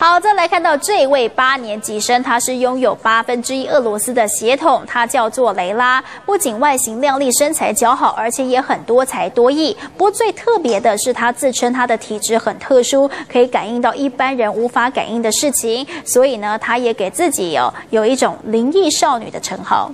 好，再来看到这位8年级生，他是拥有1/8俄罗斯的血统，他叫做雷拉。不仅外形靓丽、身材姣好，而且也很多才多艺。不过最特别的是，他自称他的体质很特殊，可以感应到一般人无法感应的事情，所以呢，他也给自己有一种灵异少女的称号。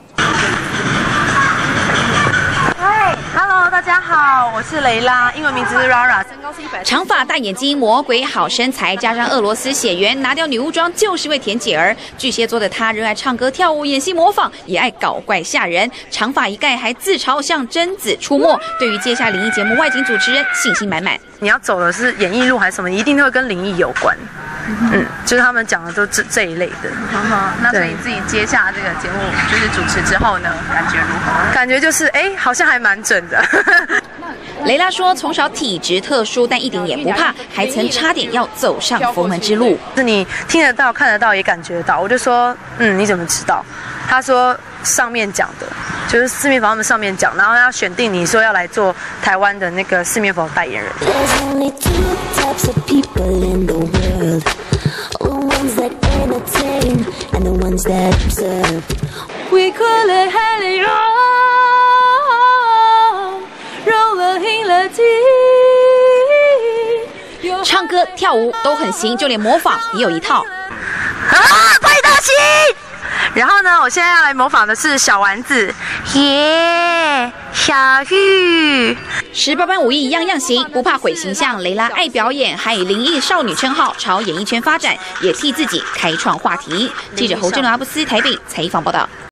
Hello， 大家好，我是雷拉，英文名字是 Rara， 身高是100。 长发、大眼睛、魔鬼好身材，加上俄罗斯血缘，拿掉女巫装就是位甜姐儿。巨蟹座的她热爱唱歌、跳舞、演戏、模仿，也爱搞怪吓人。长发一概还自嘲像贞子出没。对于接下灵异节目外景主持人，信心满满。 你要走的是演艺路还是什么，一定都会跟灵异有关。就是他们讲的都这一类的。 那所以你自己接下这个节目就是主持之后呢，感觉如何？ 感觉就是好像还蛮准的。 雷拉说，从小体质特殊，但一点也不怕，还曾差点要走上佛门之路。 是你听得到、看得到，也感觉到。我就说，你怎么知道？他说上面讲的，就是四面佛他们上面讲，然后要选定你说要来做台湾的那个四面佛代言人。 唱歌、跳舞都很行，就连模仿也有一套。 派大星！然后呢，我现在要来模仿的是小丸子，小玉。 18般武艺样样行，不怕毁形象。雷拉爱表演，还以灵异少女称号朝演艺圈发展，也替自己开创话题。记者侯正龙、阿布斯台北采访报道。